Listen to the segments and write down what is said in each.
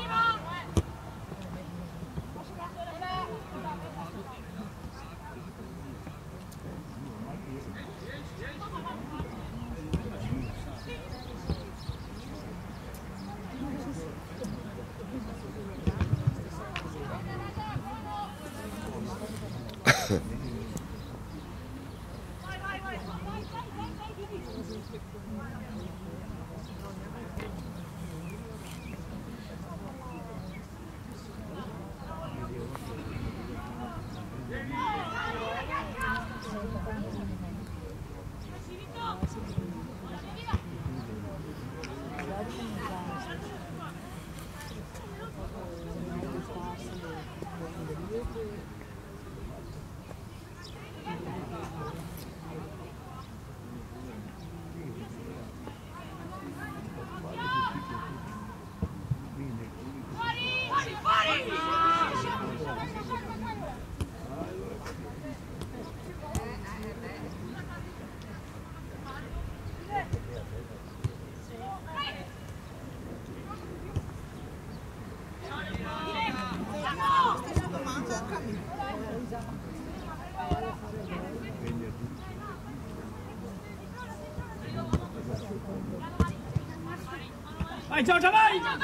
Vai Giorgia, vai! Vai!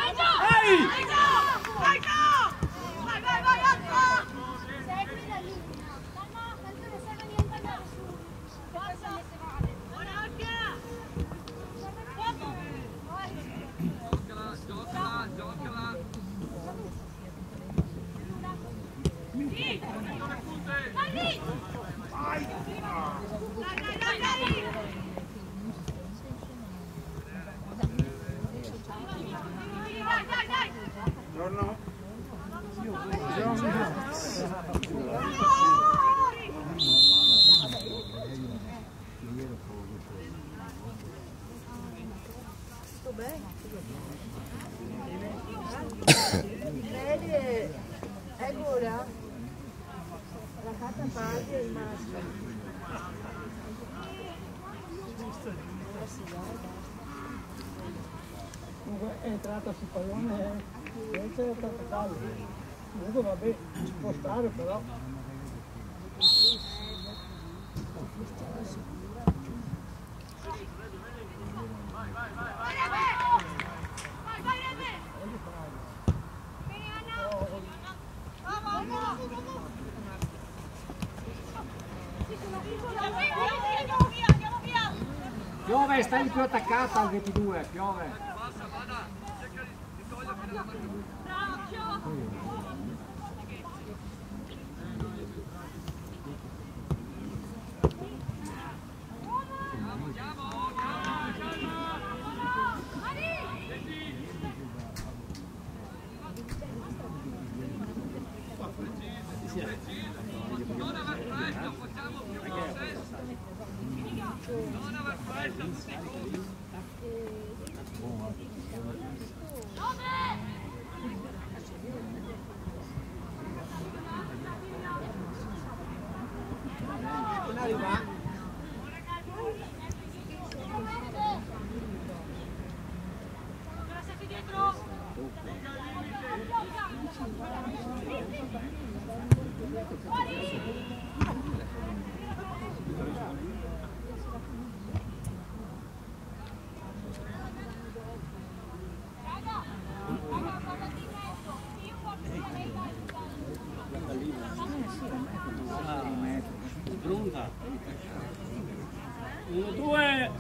Vai! Vai, alza! Segui la linea. Calma, canzone, serve niente andare su. Forza! Buona anche! Giocala! Sì! Dai! Dai! Buongiorno. Tutto bene? Bene, allora la carta parte è rimasta. Comunque è entrata sul pallone, invece è stato fallo. Comunque vabbè, ci può stare però. Piove, stai più attaccata al 22, piove. Non aver presto, facciamo più cose. Non aver presto. Non arriva. Pronta? 1, 2.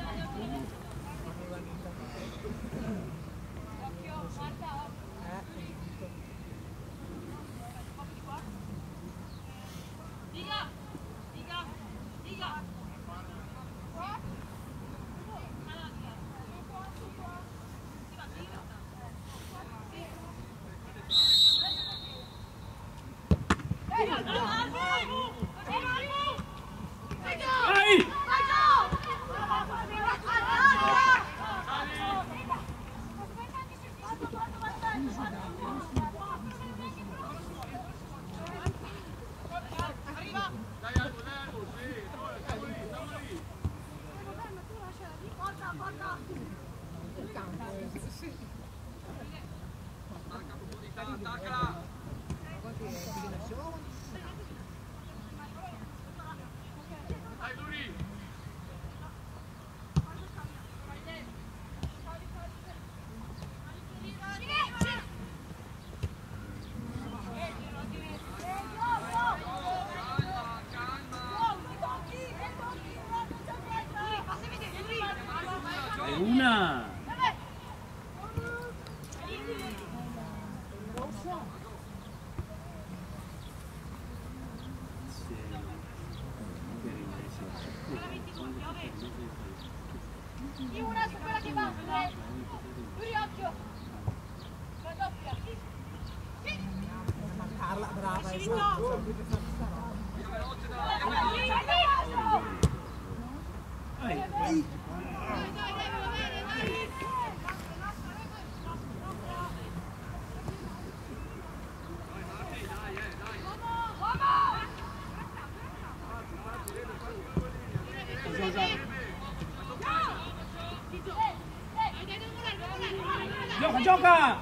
Una! Una su quella che va, Yuri, occhio! Raddoppia! Carla, brava, Gioca, gioca!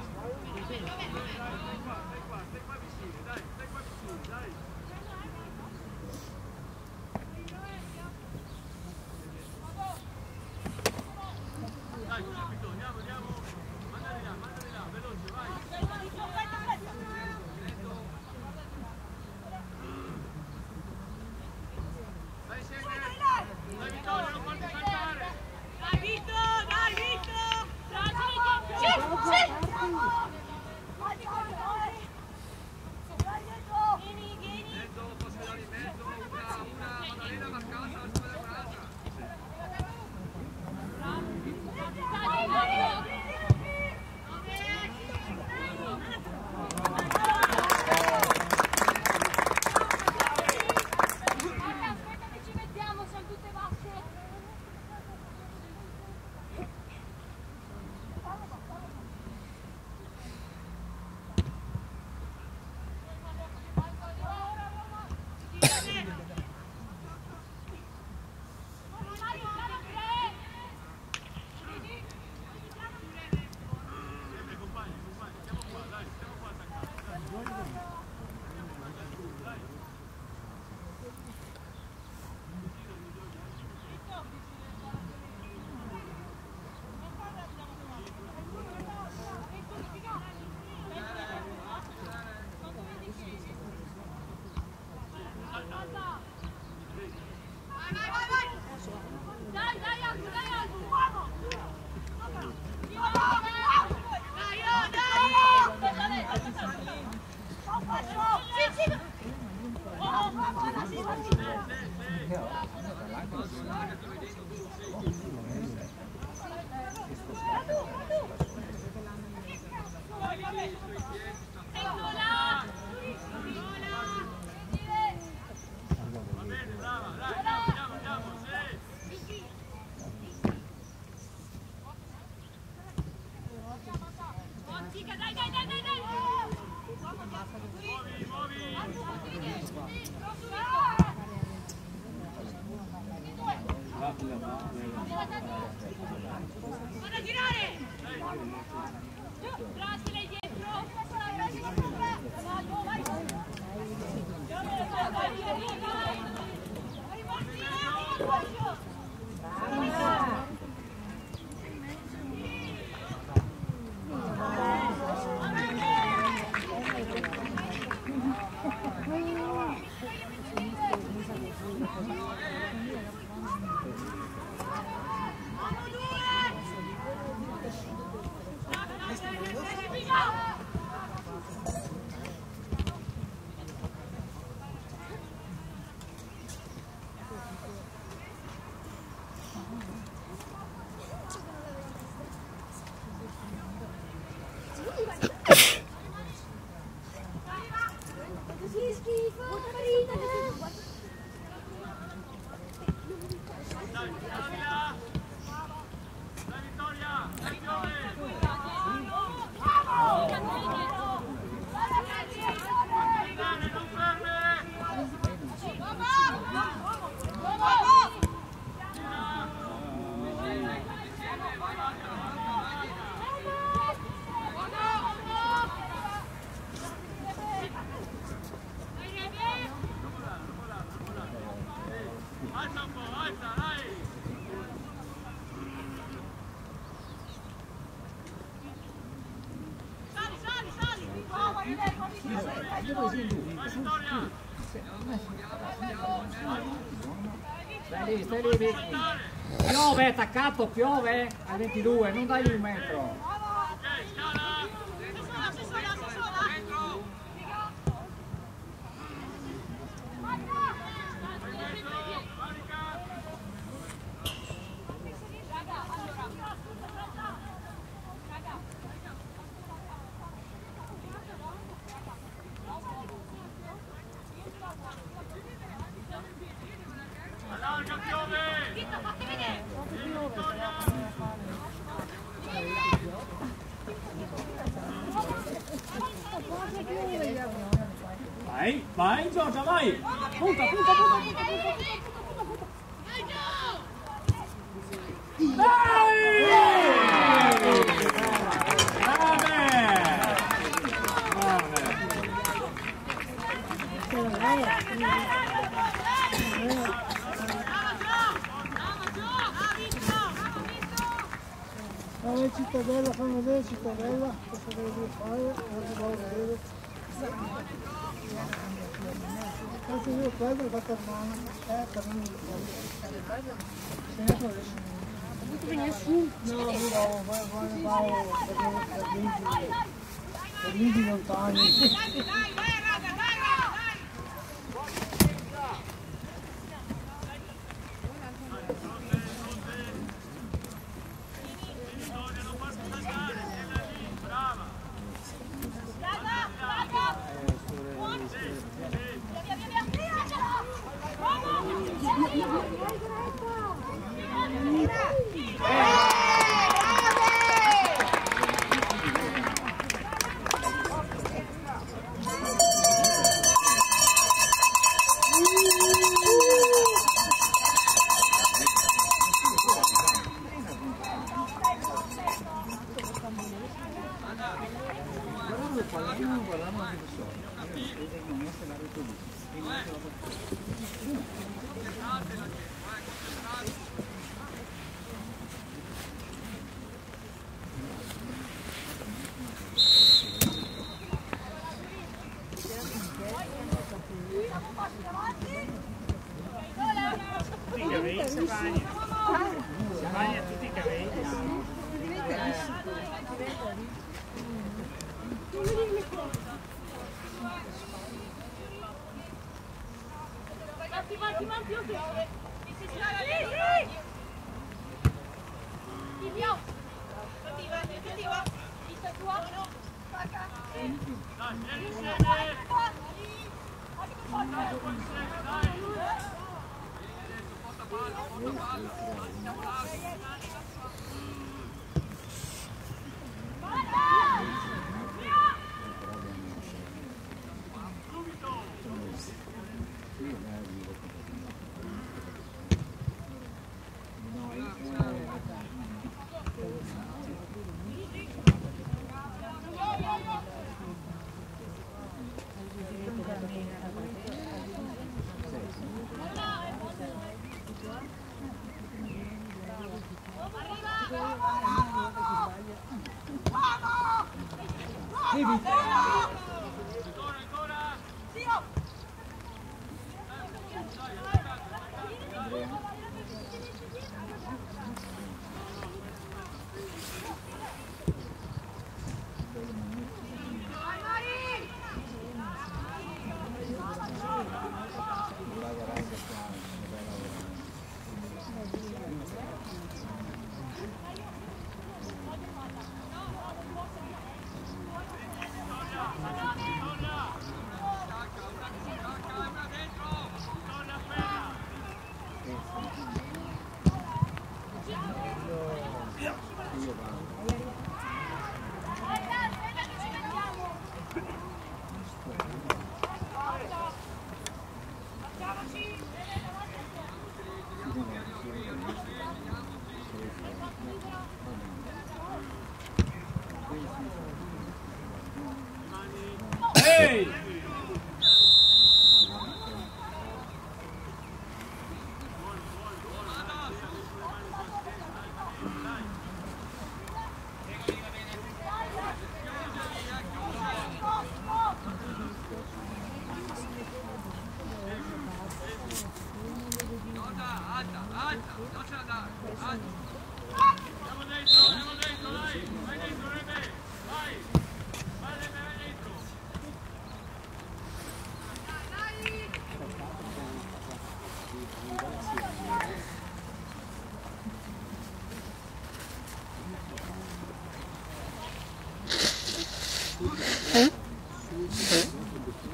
Stai lì. Piove, attaccato, piove al 22, non dai un metro. Vai Giorgia, vai! Punta! Vai Cittadella, fammi vedere Cittadella, cosa devi fare, cosa devo vedere. Adesso io quello va per mano, per non mi ricordo. Se ne può venire su? No, vado per lì lontani.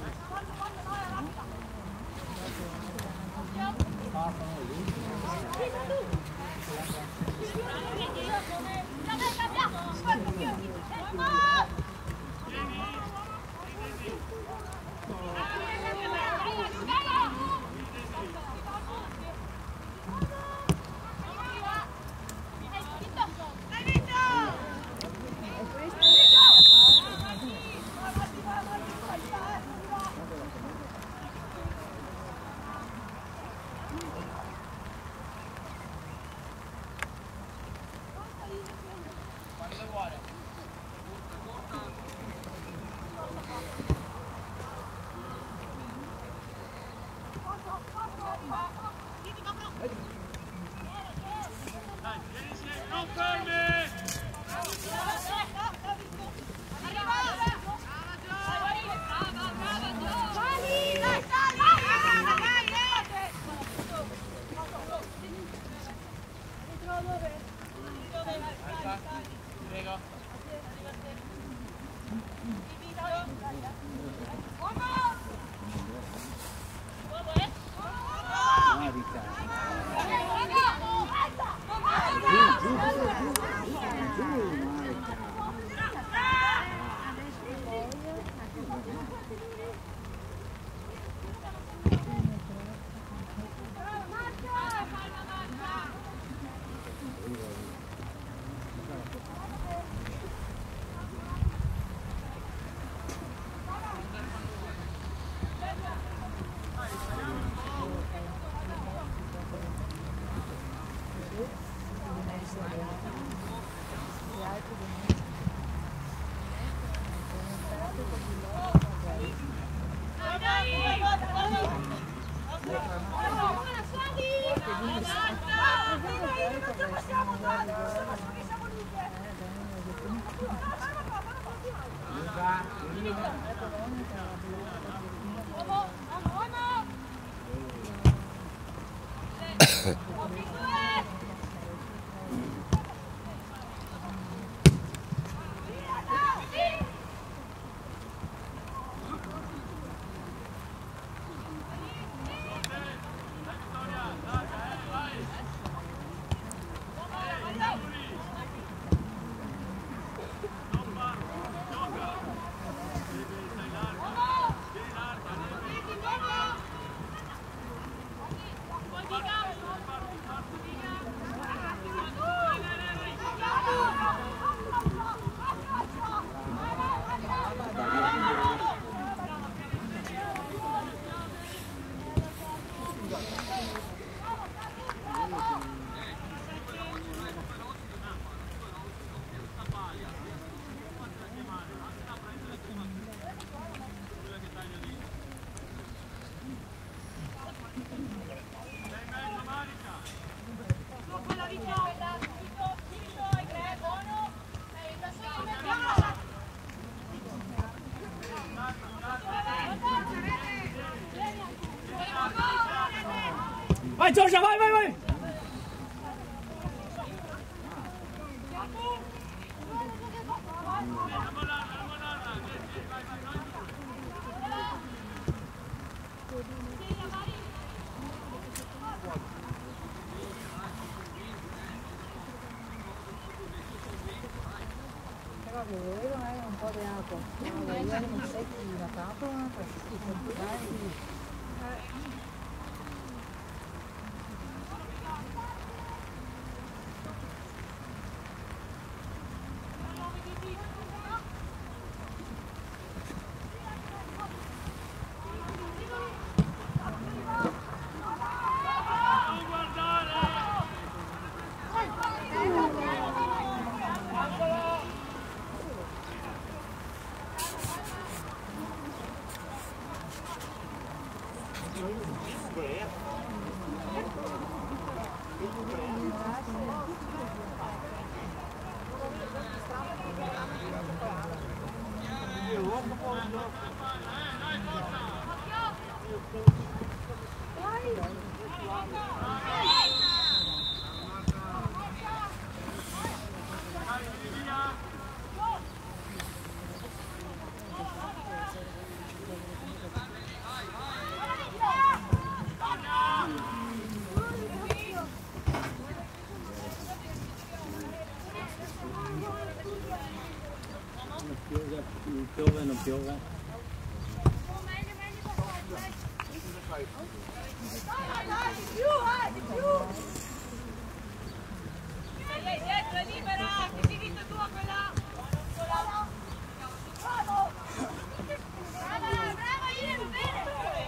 Vai Giorgia, vai, vai, vai! Però volevo un po' di acqua, non secchi la tavola, perché Dietro, è libera, che diritto tu a quella? Bravo! Bravo, Ian, bene!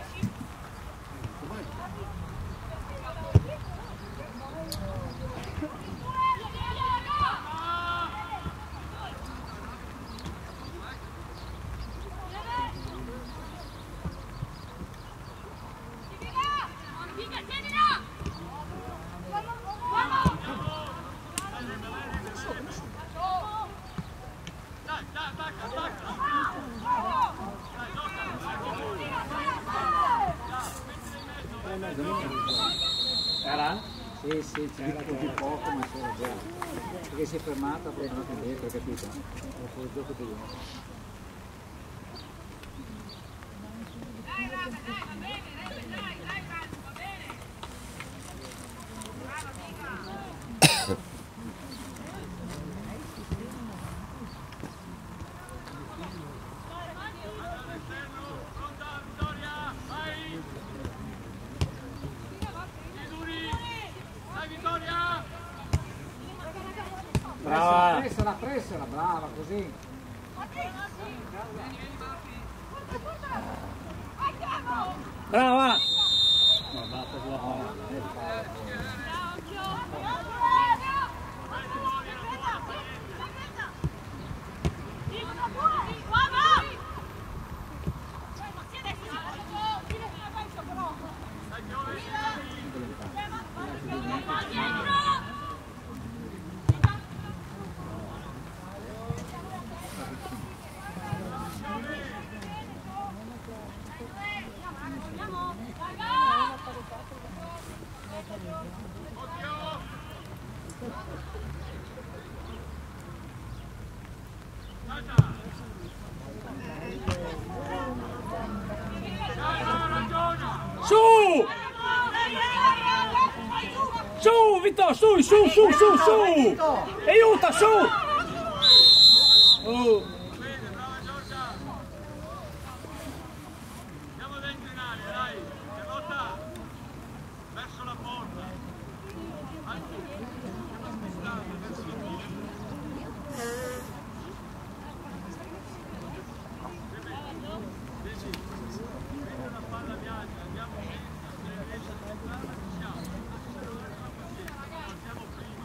C'era? Sì, c'era di poco, ma c'era già. Perché si è fermata, poi è andata indietro, capito? Dopo il gioco di Brava! Pressala, brava, così. Brava! Su! Su, Vittorio, su! Aiuta, su! Andiamo dentro in aria, dai! Carlotta! Verso la porta! Stiamo spostando verso il fine. Vedi una palla bianca, andiamo dentro, se riesce a entrare ci siamo. Siamo prima.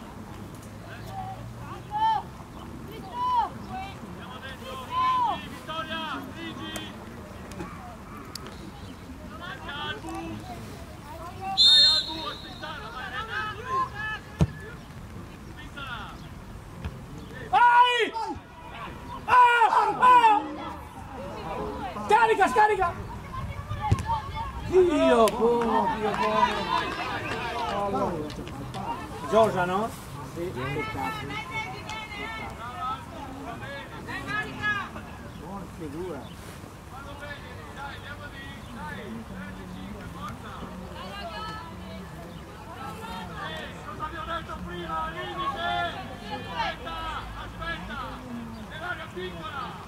Andiamo dentro, Frigi, Vittoria, Frigi! Albu! Dai Albu, aspettala, vai, spintala! Vai! Scarica! Dio buono! Giorgia, no? Sì, peccato. Buona figura. Fallo bene, dai, andiamo lì, dai, 35, forza! Cosa vi ho detto prima, limite! Aspetta! Nell'area piccola!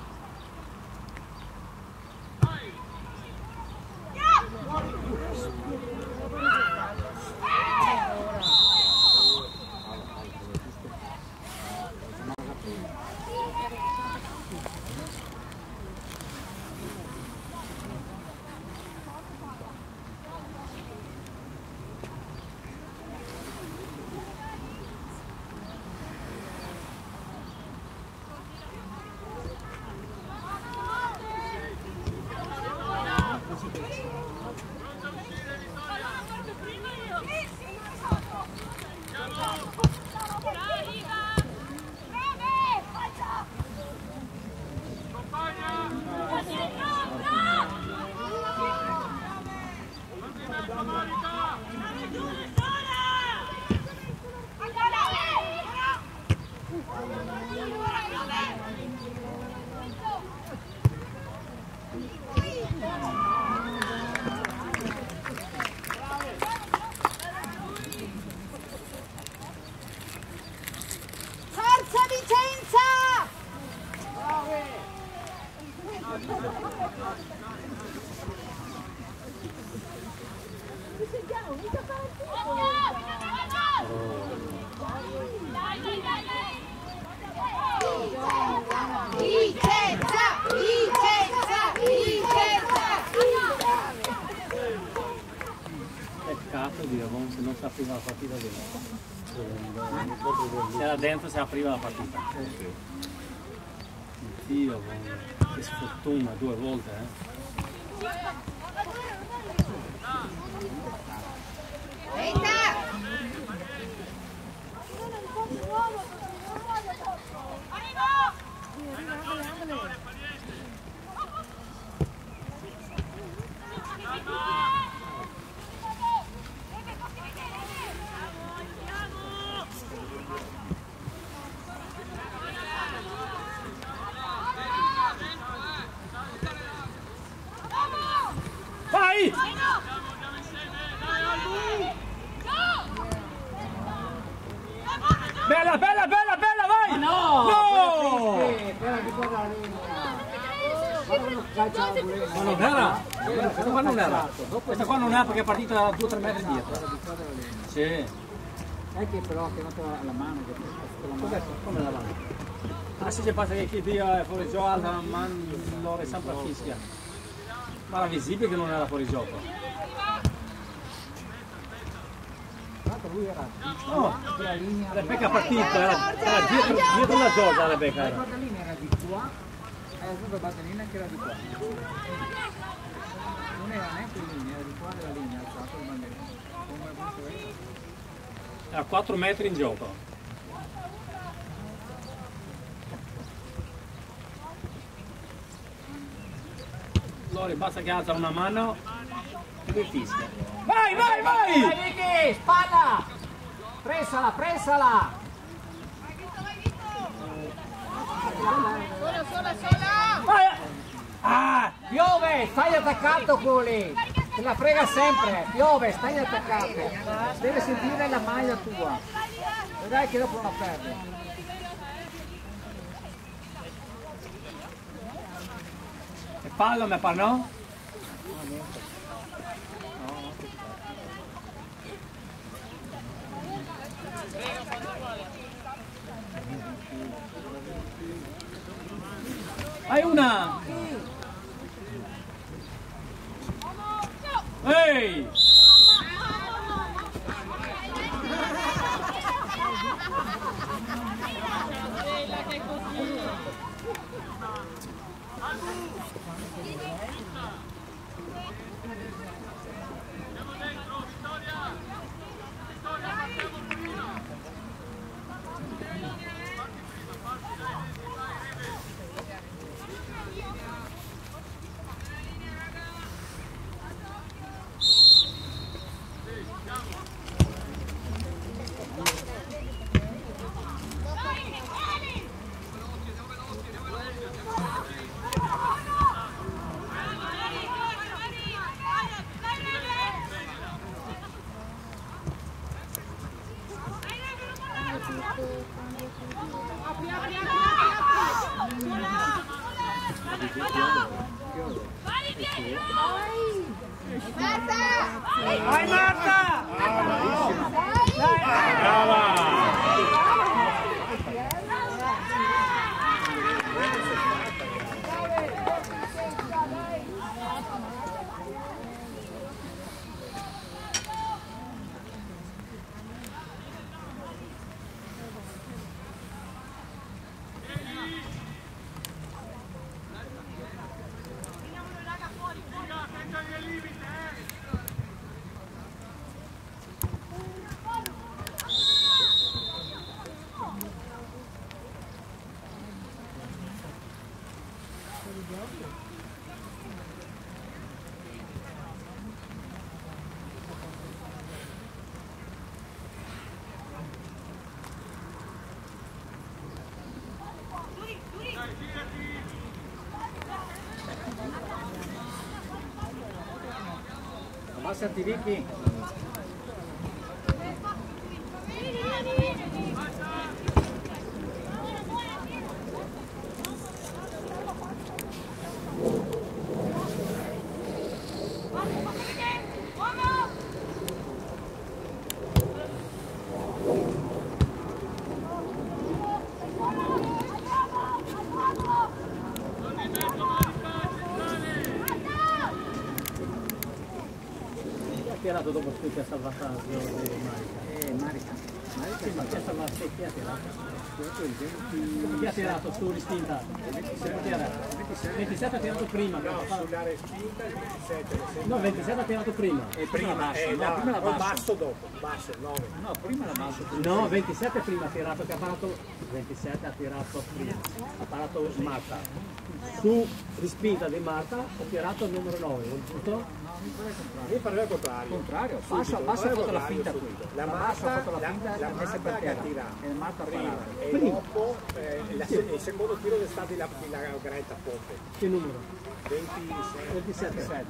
Vai! Forza Vicenza! Peccato di Avon se non si apriva la partita dentro. Se era dentro si apriva la partita. Dio, che sfortuna 2 volte, Vai! Bella, bella, bella, bella, vai! No! No! Quella di qua dalla linea. Ma non era? Questa qua non era. Questa qua non era perché è partita 2-3 metri dietro. Sì. È che però ha chiamato la mano. Come la mano? Ah sì, c'è passa che chi dia è fuori gioco, la mano lo è sempre a fischia. Ma era visibile che non era fuori gioco. Lui era No, la linea. Rebecca è partita, era dietro la Giorgia Rebecca. La quarta linea era di qua e la seconda batterina che era di qua. Non era neanche in linea, era di qua della linea, alzato il bandiera. Come quanto era? Era 4 metri in gioco. Lori basta che alza una mano e lui fischia. Vai, vai, vai! Vai Vicky, spalla! Pressala, pressala! Vai! Ah! Piove, stai attaccato Coli! Te la frega sempre! Piove, stai attaccato! Deve sentire la maglia tua! Vedrai che dopo non la perdi! E palla me par no? Hai una! Ehi! Vai Marta! Abbassati Vicky! tirato dopo che ha salvato di Marica? Marica. Sì, ma chi ha salvato? Chi ha tirato? Chi ha tirato su respinta? 27 ha tirato prima. No, sulla respinta il 27. No, 27 ha tirato prima. E prima No, prima la poi basso. basso dopo, basso, 9. No, prima la basso. No, 27 prima ha tirato, che ha parato. 27 ha tirato prima. Ha parato Marta. Su respinta di Marta ha tirato il numero 9, giusto? Io farei al contrario. Contrario, Subito, basso ha fatto la contrario, finta subito. qui. La basso ha fatto la Marta, finta la e messa per Marta che ha terra. tirato E Marta ha prima parato. e dopo il secondo tiro è stato la Greta Ponte. Che numero? 27. 27.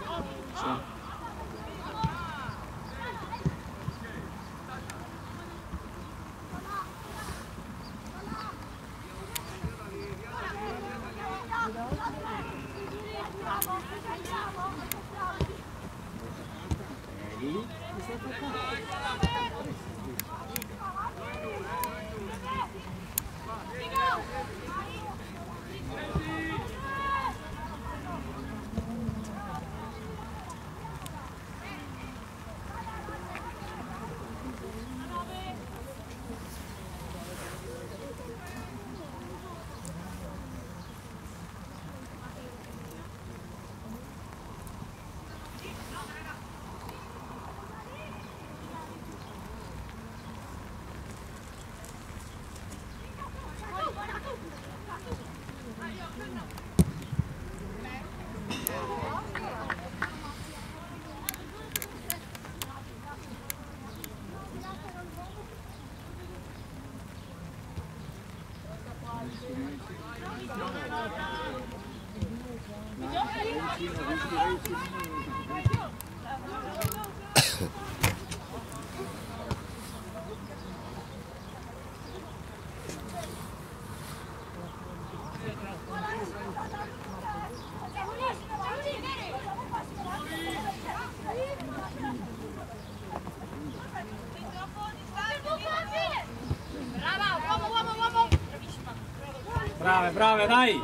Brave, brave, dai!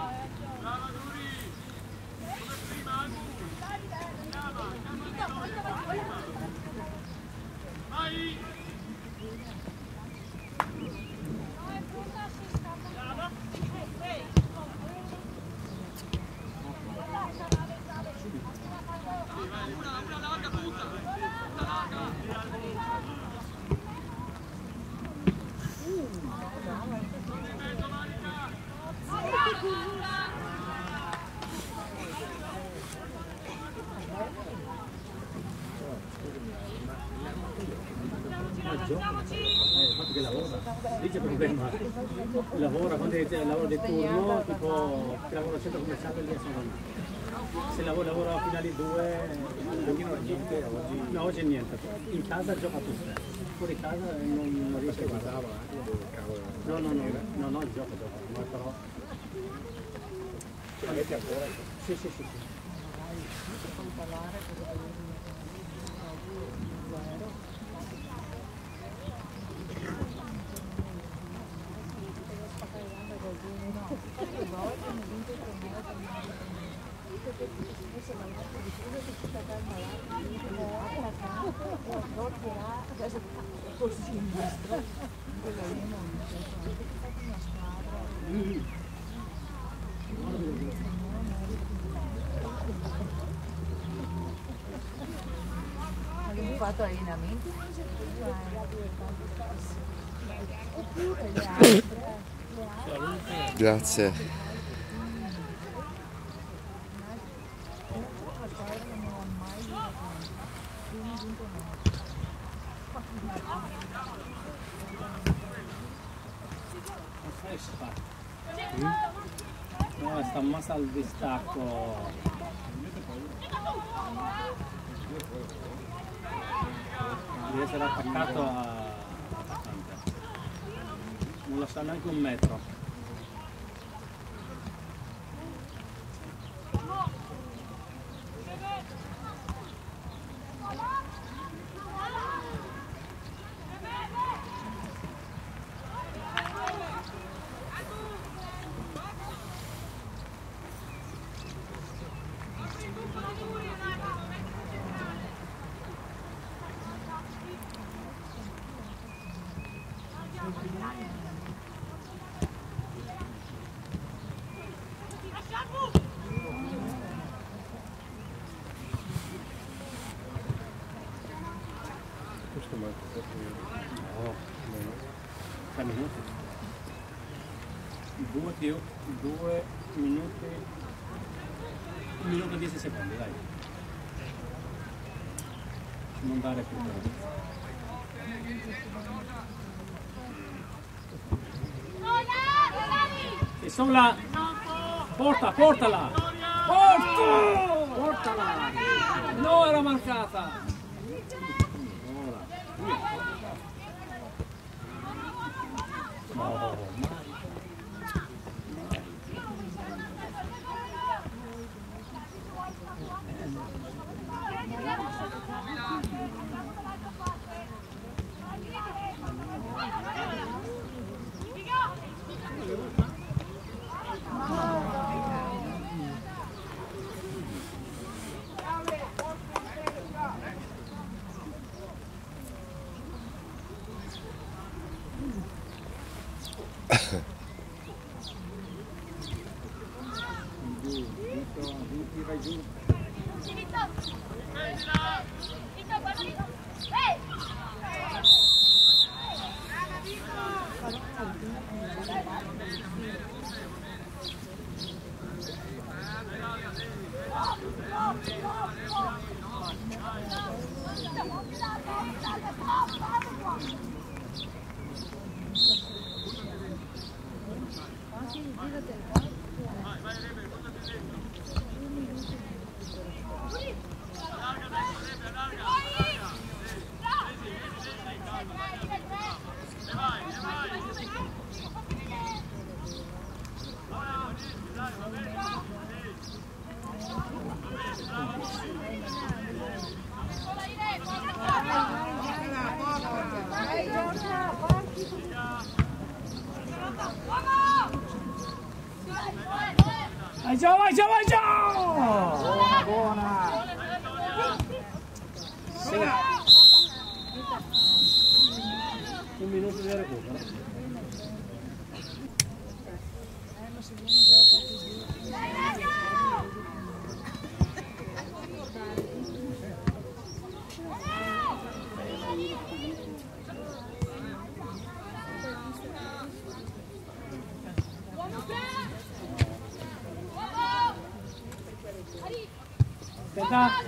Che lavora, lì c'è problema, lavora quando lavora di turno, tipo che lavora al centro commerciale lì a San Donato. Se lavora fino alle 2, niente, no, oggi niente, in casa gioca tutto, fuori casa non riesce a guardare. No, gioca, ma però. Ce l'avete ancora? Sì. Abbiamo fatto allenamenti oppure le altre. Grazie. No, sta massa al distacco. Deve essere attaccato attaccante. Non lo sa neanche un metro. ma... No, 3 minuti. 2 minuti... 1 minuto e 10 secondi, dai. Non dare più tempo. E sono là! Portala! Portala! No, era marcata! No, Vai già! Buona! Sì. 1 minuto di recupero. Aspetta.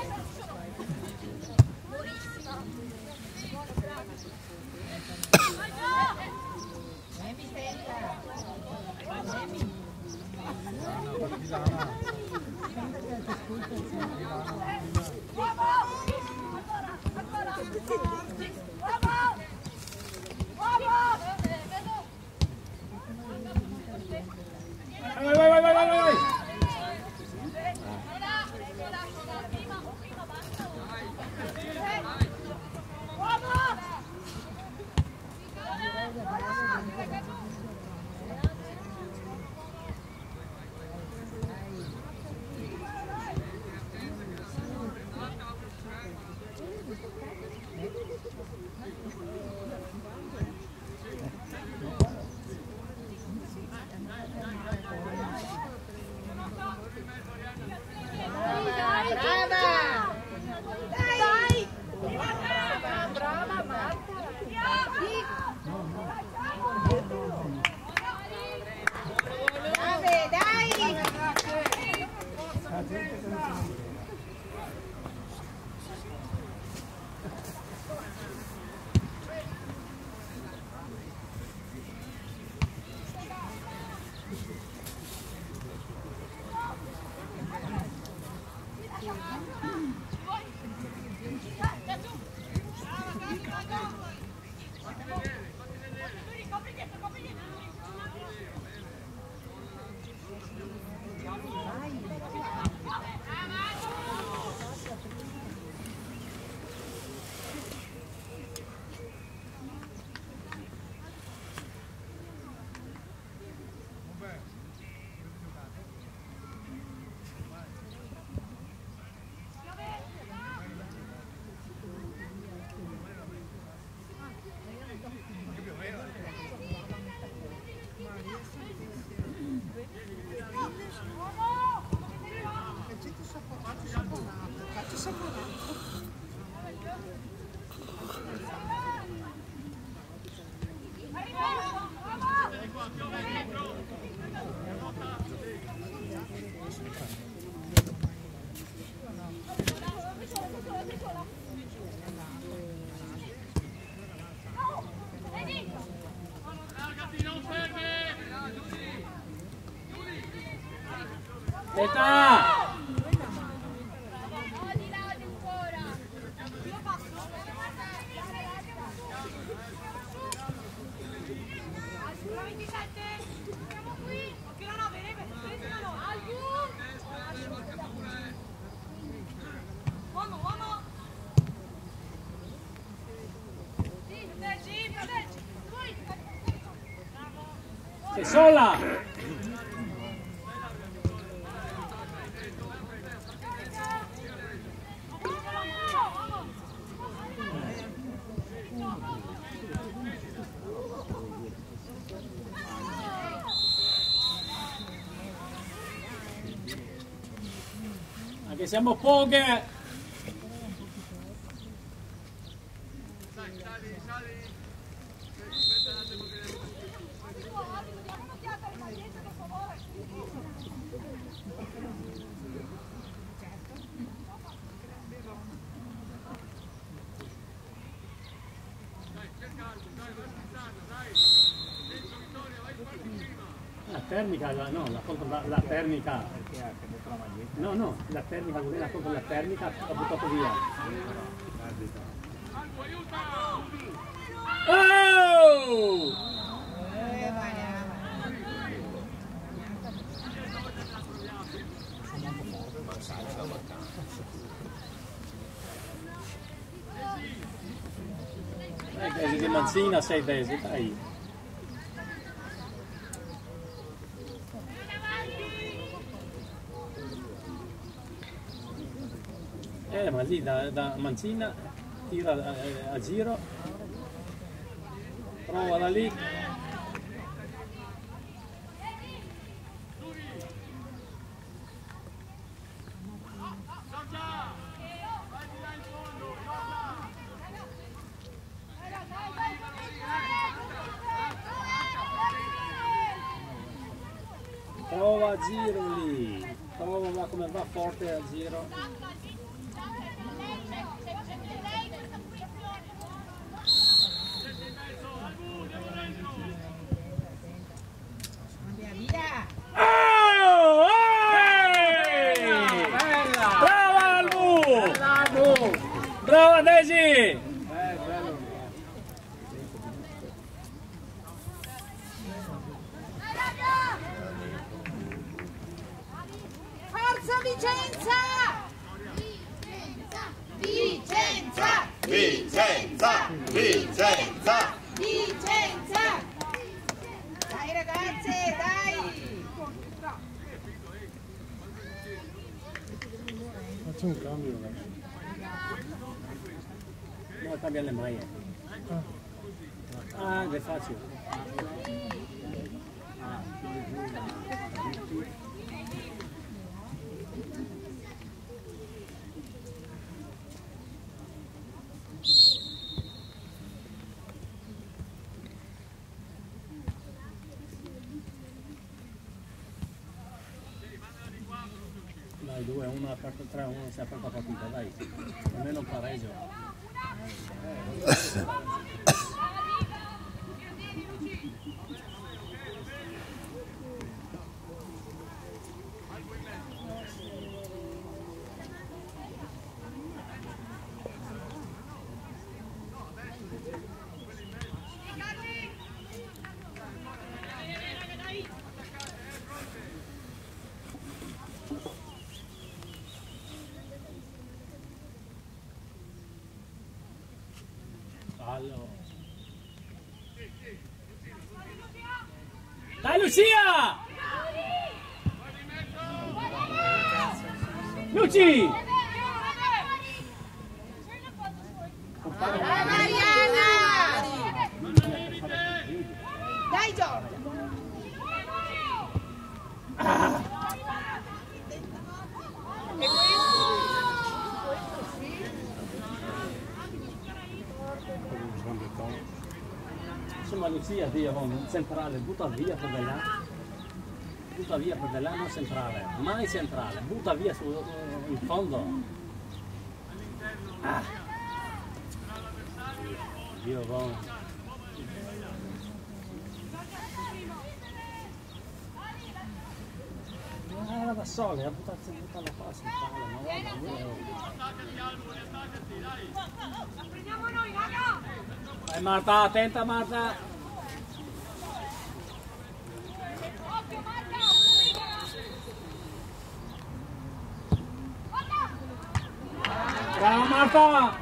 Vai. Sei sola! Anche siamo poche! La termica, no, la termica. No, no, la termica, non è la colpa della termica, ha buttato via. Oh! Desi di Manzina, 6 desi, dai. Ma lì da Manzina tira a giro, prova da lì. Prova a giro lì, prova come va forte a giro. Oh! Brava Albu! Brava Desi! Forza Vicenza! Vicenza! Vicenza! Vicenza! Vicenza! Dai ragazze, dai! Faccio un cambio, ragazzi. No, cambia le maglie. Ah, è facile. Dai, 2-1 aperto, 3-1 si è aperta la partita, dai, almeno un pareggio. Dai Lucia! Luci! Dai Mariana! Dai Giorgia! E questo sì. prossima Lucia, Dio, centrale, butta via per là. Butta via per là, non centrale, mai centrale, butta via in fondo. Ah. Dio, buono. Era da sole, ha buttato la palla centrale, ma Prendiamo noi, raga! Vai Marta, attenta Marta! Occhio, Marca! Brava Marta!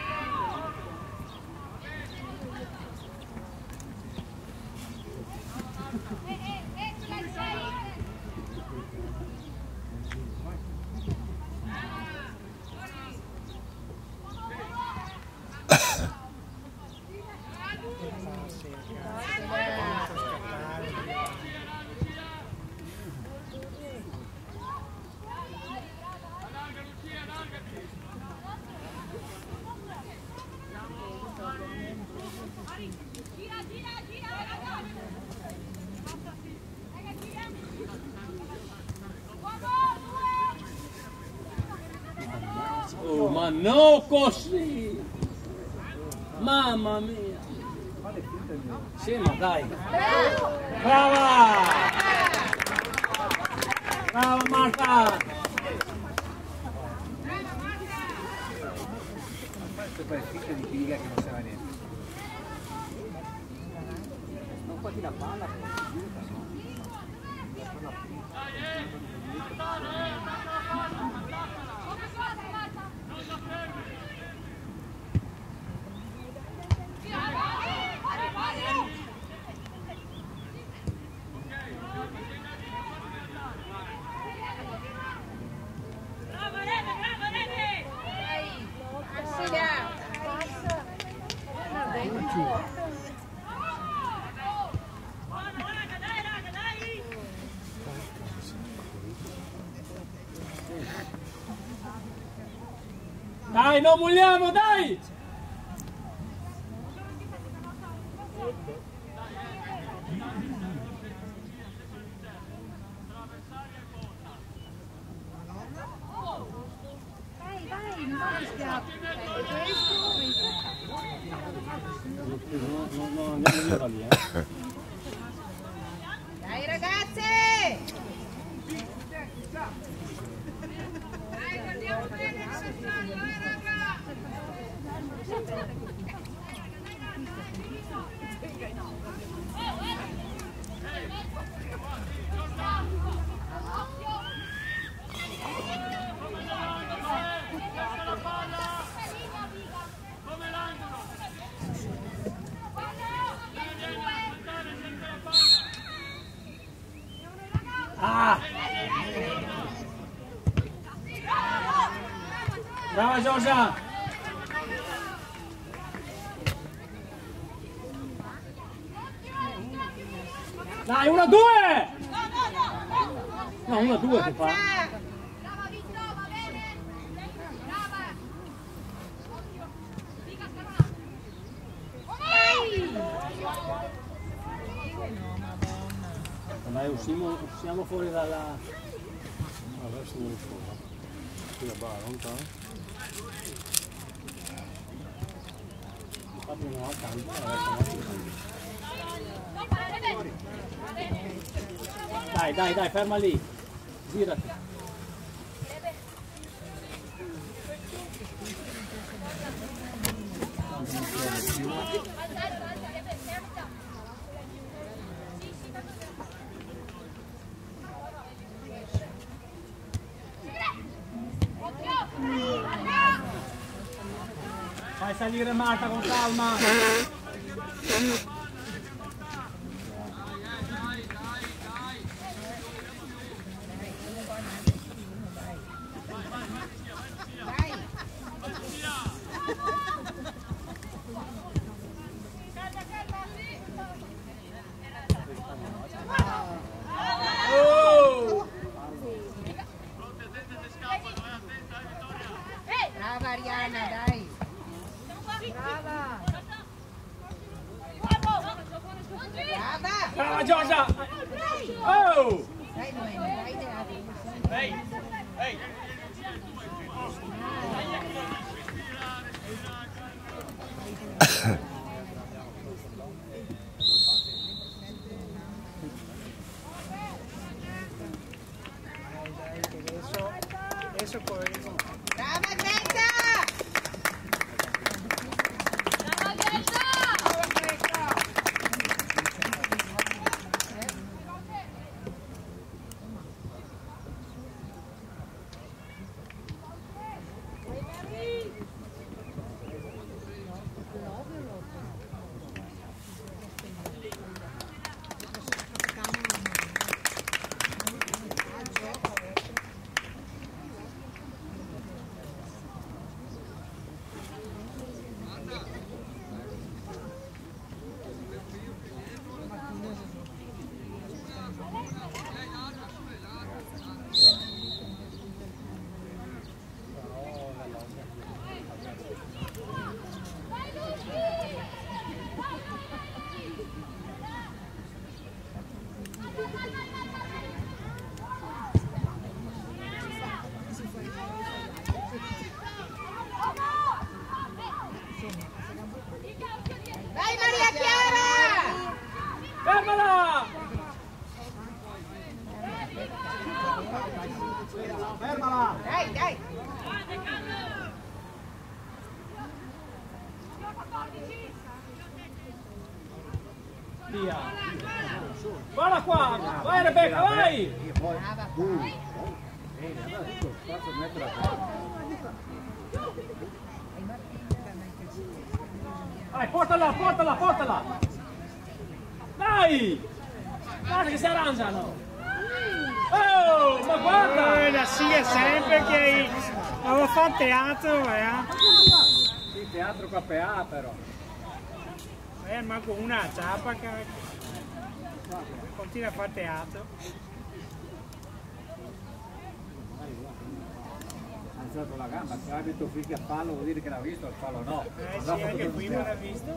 Oh, ma no così! Mamma mia! Sì, ma dai! Brava! Brava Marta! Questo è il figlio di figa che non sa niente. Non fatti la palla, Dai, non molliamo, dai! Vai, non fai schiaffo. Non andiamo via da lì, Dai ragazze! Dai, guardiamo bene il centrale, raga! Ah! Brava Giorgia! Dai, 1-2! No, 1-2 che fa. Brava Vitto, va bene? Brava! Occhio! Figa Dai, usciamo fuori dalla... Adesso non so. Qui la barra, non sta? Infatti non ha tanto, Dai, ferma lì. Girati. Fai salire Marta con calma. Brava Ariana, dai! Brava! Brava Giorgia! Oh! Dai Noemi, dai Teatri. Ehi! Ehi! Adesso poi... Brava Greta! Brava Greta! Dai Maria Chiara! Fermala! Fermala! Dai, dai! Via! Guarda qua! Vai Rebecca, vai! Brava. Vai, portala, portala, portala! Dai! Guarda che si arrangiano! Oh, ma guarda! La sia sempre che avevo fatto teatro, Sì, teatro qua PA però. ma con una ciappa che continua a fare teatro. Ha alzato la gamba, se ha detto fricchi a fallo vuol dire che l'ha visto, al fallo no. Sì, anche prima l'ha visto.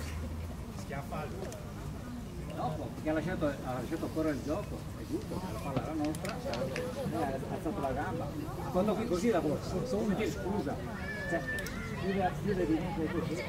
No, perché ha lasciato correre il gioco, è giusto, la palla era nostra, ha alzato la gamba. Quando così lavora, solo mi chiede scusa. Cioè, chiude di niente così.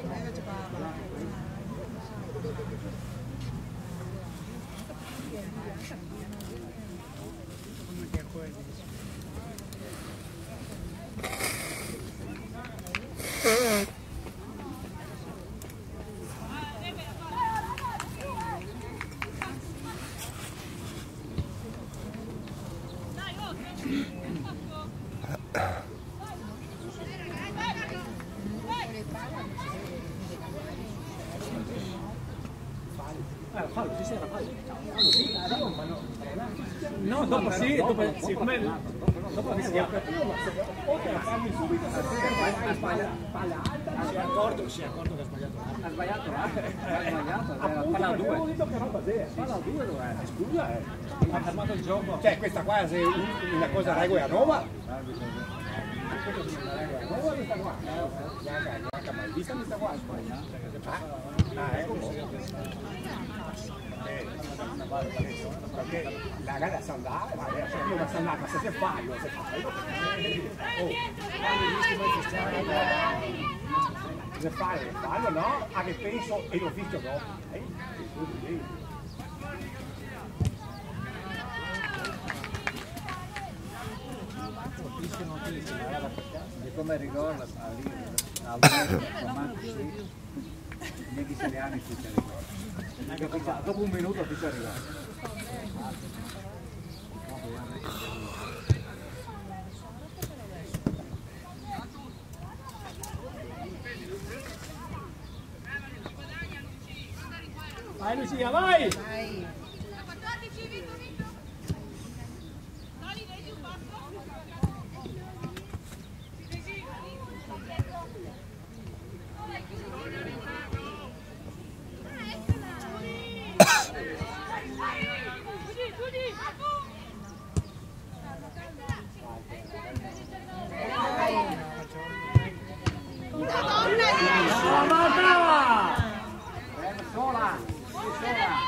Fallo, ci sarà, fallo. No, dopo sì, dopo sì, come... Dopo si chiama. Oltre a farmi subito, ha sbagliato. Si è accorto che ha sbagliato. Ha sbagliato là, ha sbagliato, era palla a 2. Palla a 2 dov'è? Scusa, ha fermato il gioco. Cioè questa qua è una cosa regola a Roma? Questa qua. Neanche mai vista questa qua? Perché la gara sa andare, ma io non sa andare, ma se fallo, se fallo. Se fallo no, a che penso e lo fischio dopo. E come ricorda lì, neanche 6 anni si ci arriva. Dopo un minuto si ci arriva. Vai Lucia, vai! Vai! Sola! Sola!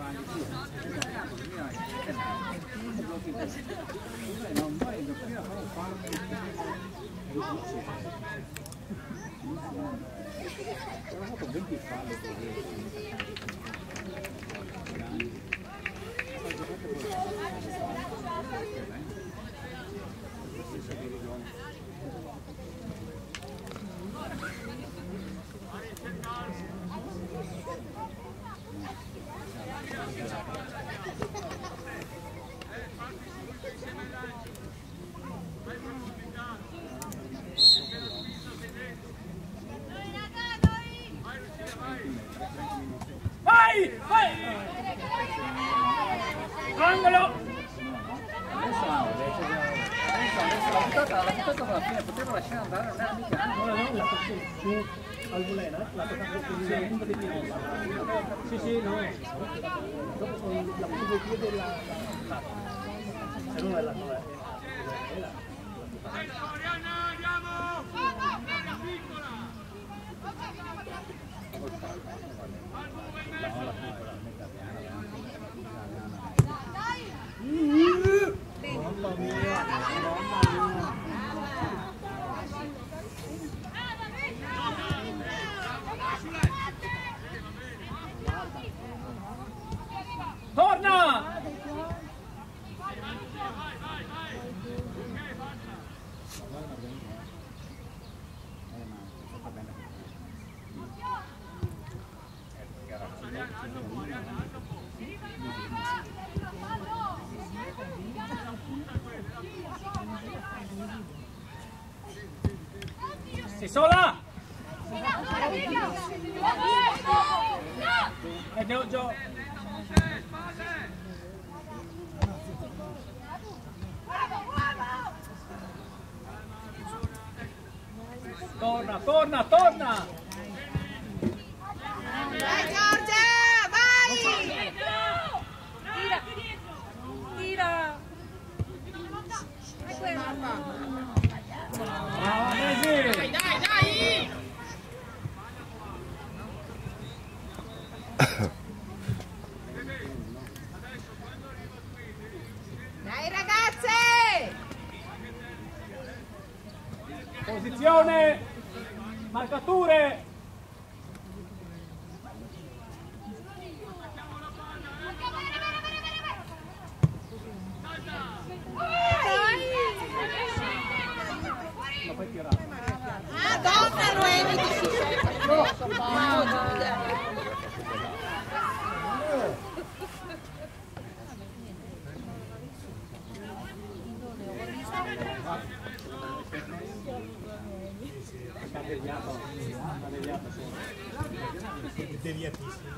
anni più. Non voglio prima farmi ho fatto 20 falli vai! Vai! Angolo! la puntata alla fine potevo lasciare andare, non era mica angolo. No, la su al volena, la toccata così a punta di piede. Sì, no. Dopo con la punta di piede la se non è la tua, è la mamma mia. Torna! Si sola! E Gio. Torna! Vai Giorgia, vai! Tira! È quella qua. Brava Mesi! Dai! Dai ragazze! Posizione! Marcature! Lo puoi tirare. Madonna Noemi che si Deviatissimo.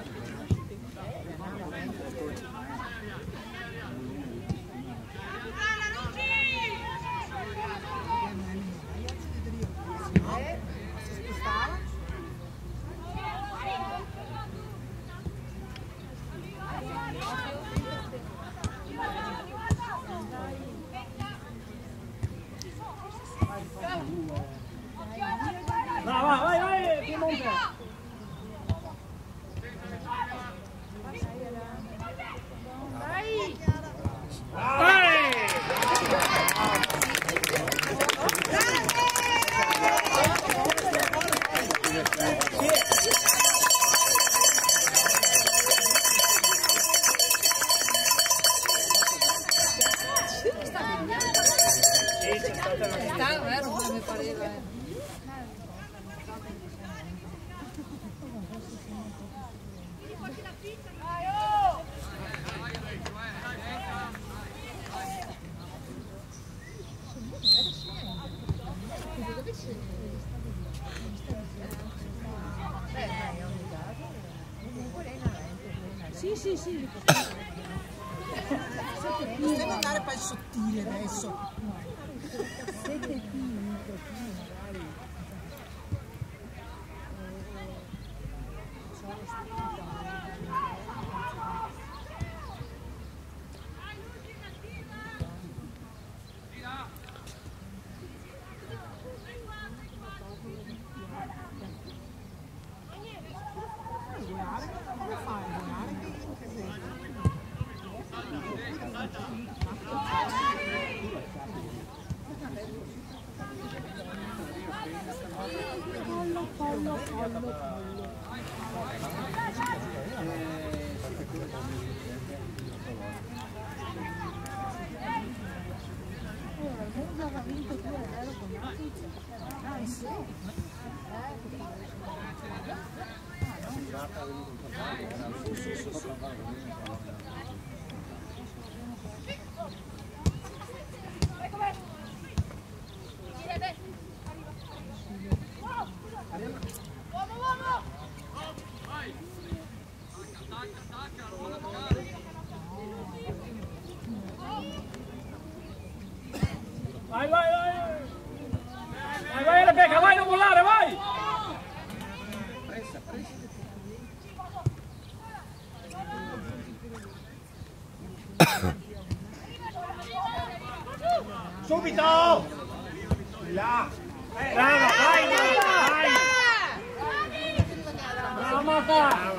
Vai, Piemonte! Sì. Devo andare poi sottile adesso. Aveva vinto 2-0 con Matic. Ah, sì. Vai, vai, vai! Vai, vai, Rebecca, vai, non mollare, vai! Pressa, pressa. Subito! Là! Brava, vai, vai! Brava, Marta!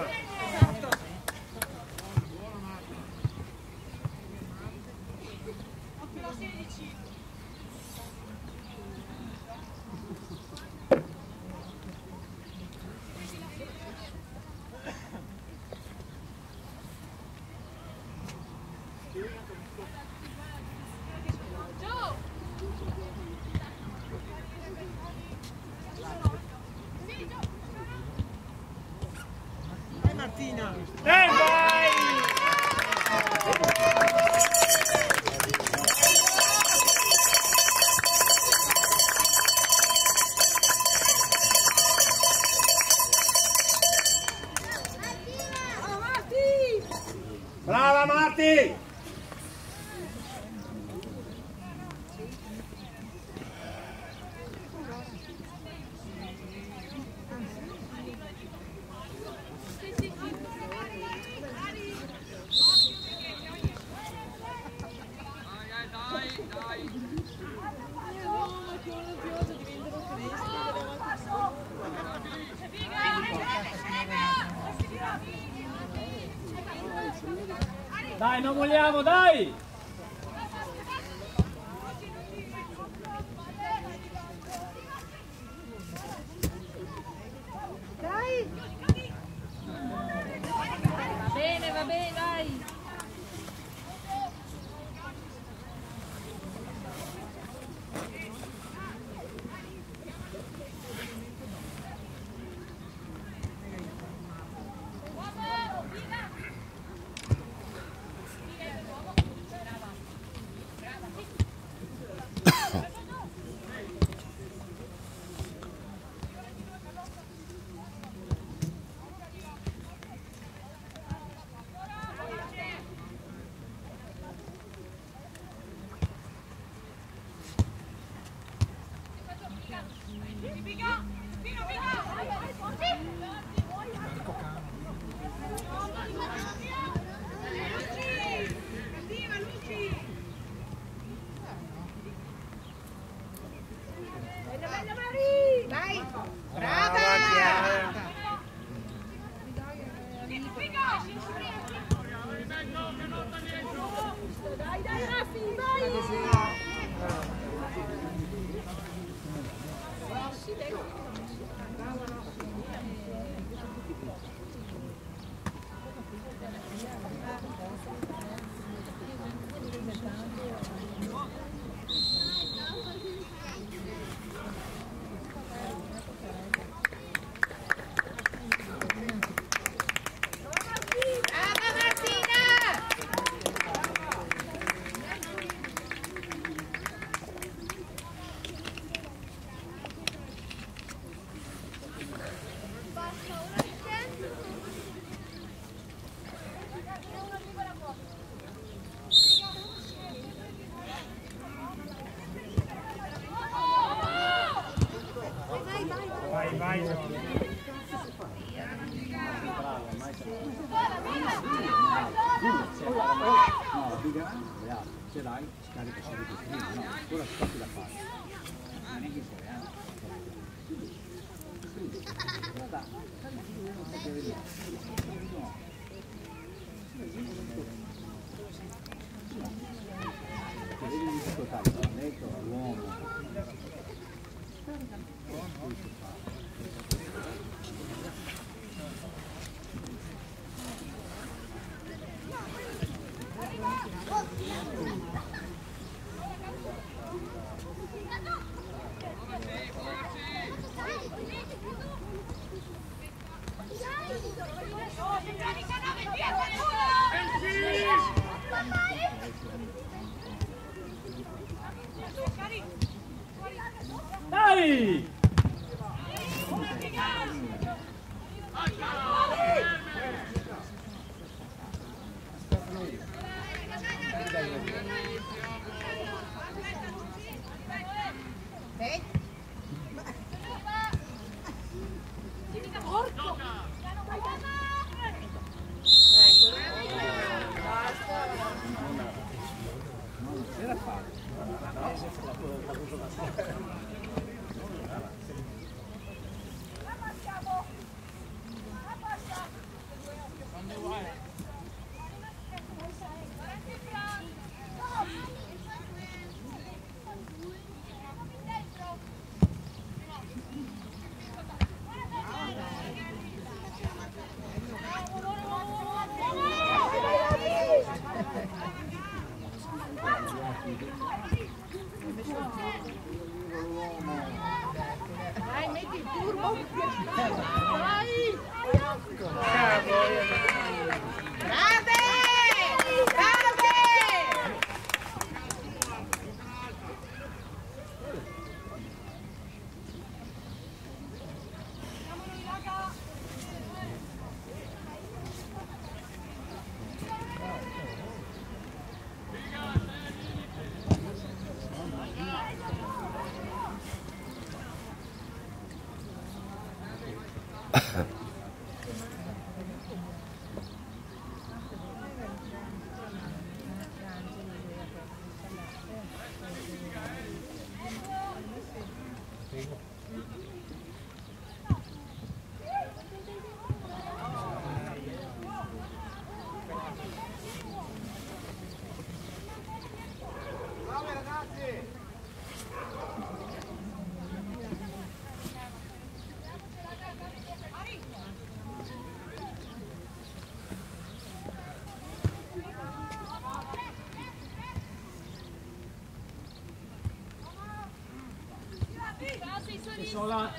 Martina! Vai! Brava Marti! Dai, non vogliamo, dai! Dai! Va bene, dai! Dai! Brava Chiara! Dai, dai, Raffi, vai! Vai, vai! No, più grande, ce l'hai, scarica subito prima, no, ora scoppi la fare. Non è che sei, guarda, stai vedendo. vedi di difficoltà, netto, l'uomo. Dai! Dai, metti il turbo. Sola.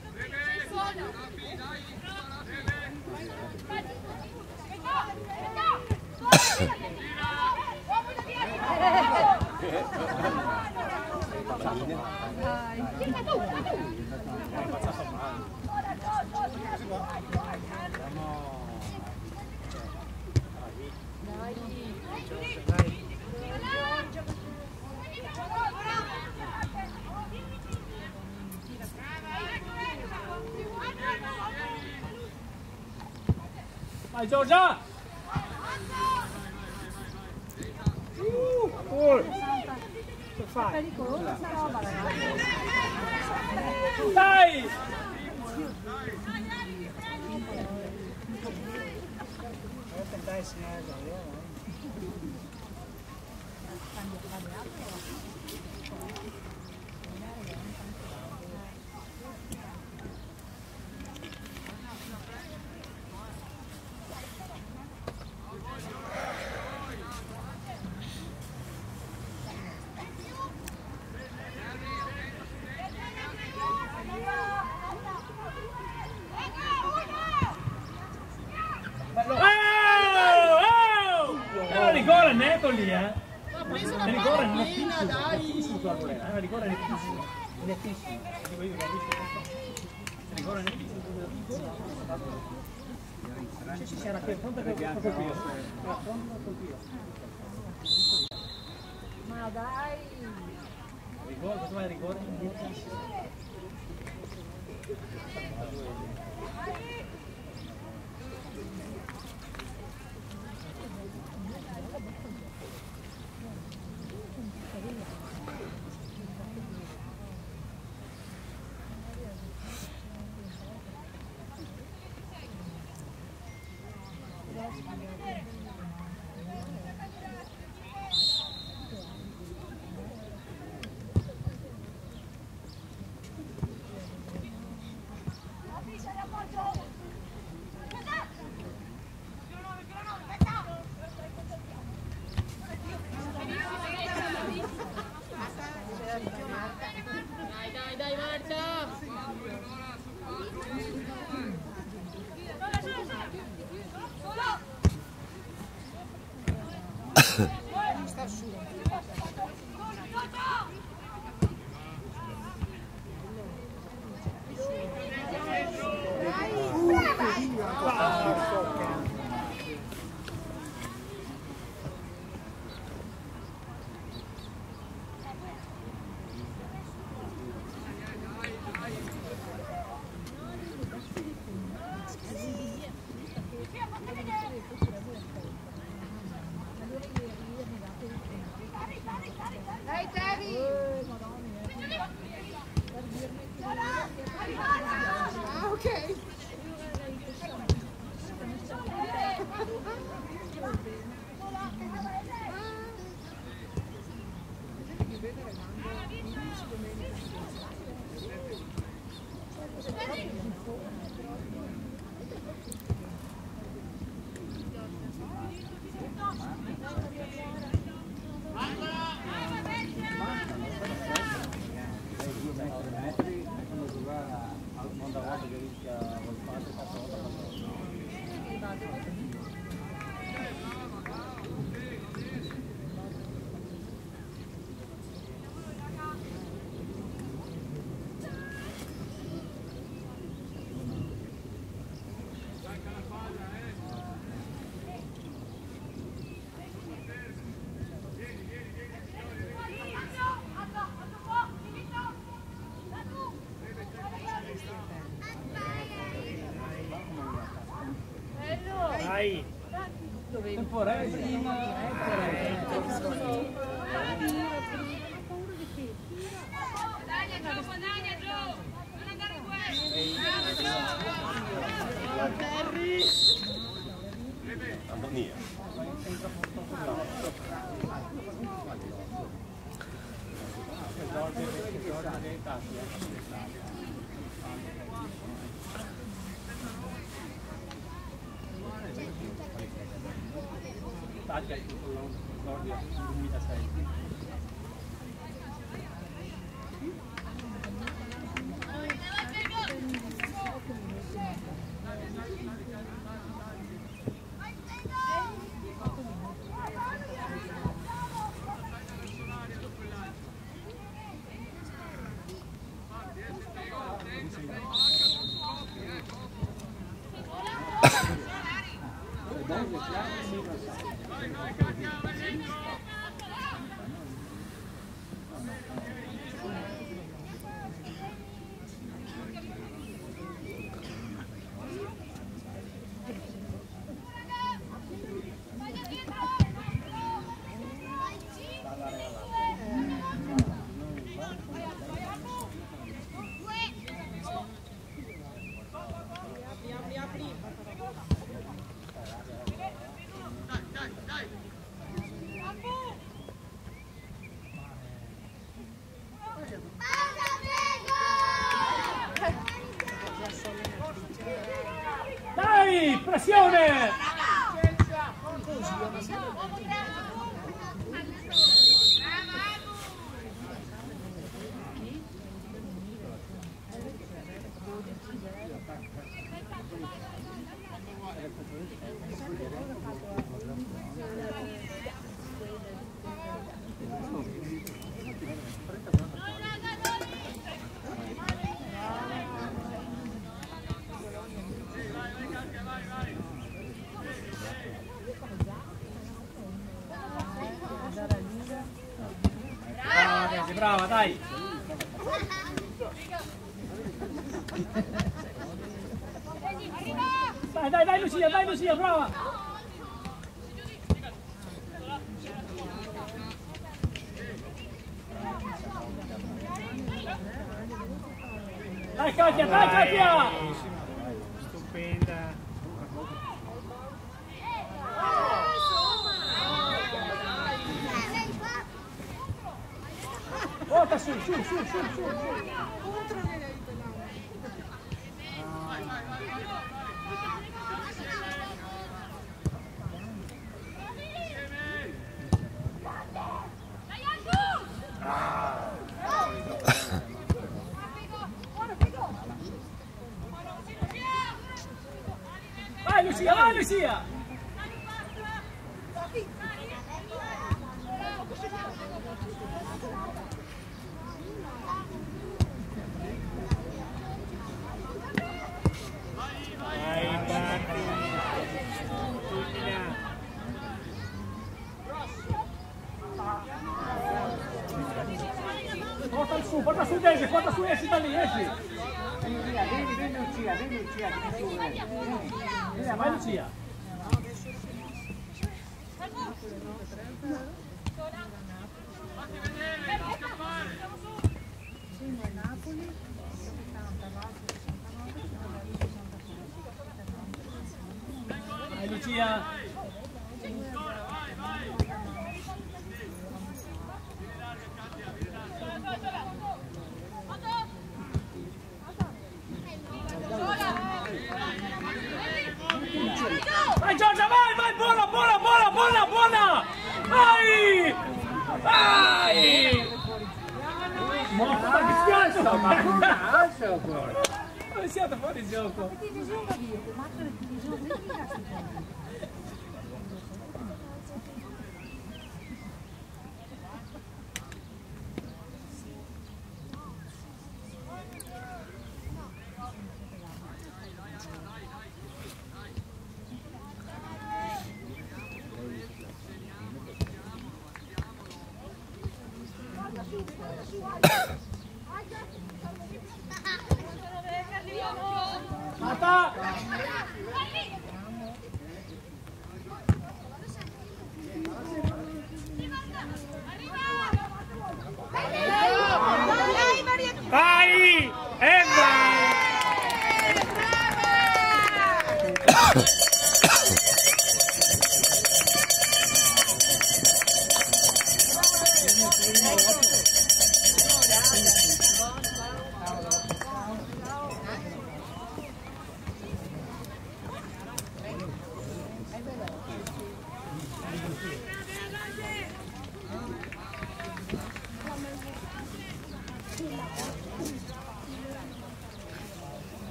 Vai Giorgia! Che fai? Pericolosa sta roba, ragazzi. Dai! Dai, signora. Rigore netto lì, eh! Rigore nettissimo, nettissimo sulla volea, rigore nettissimo, nettissimo. Dico io che ho visto rigore nettissimo. Si era pronto per colpire. Ma dai! Rigore, questo è rigore nettissimo. Dai! Temporelli. Mamma mia. Taglia il Gordia 2006. Dai, pressione! Brava, dai! Dai Lucia, brava! Dai Katia! Stupenda! Volta su! Vai Lucia! Porta su Daisy, esci da lì, esci! Vieni Lucia, vieni su, Vai Lucia! Fatti vedere, non scappare! Napoli, 79, Vai Lucia! Vai Giorgia, vai, buona! Vai! Ma mi spiace, ma siete fuori gioco! Ti disegno io, ti mando il disegno.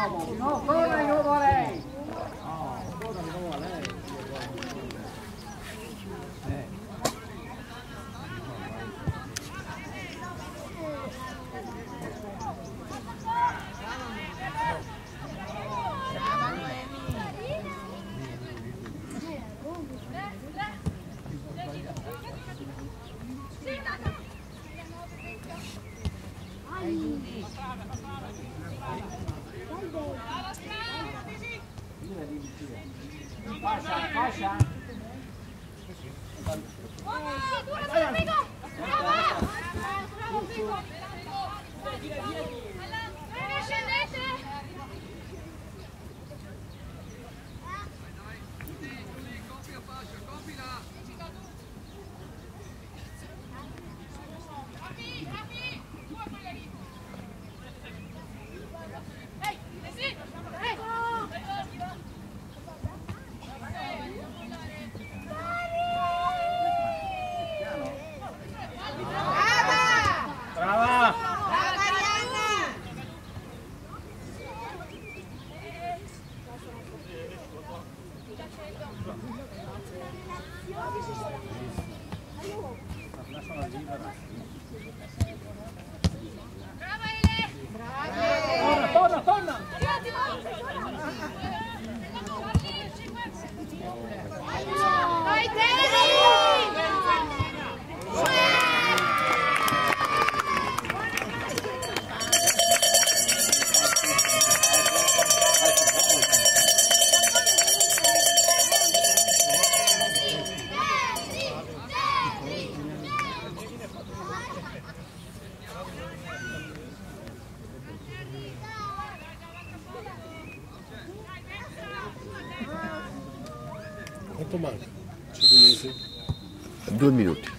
No, corre nuovo a lei! No, corre nuovo a lei! Fascia! Torna! Vai Quanto manca? 5 minuti? 2 minuti.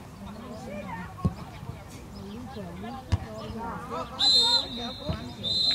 Go.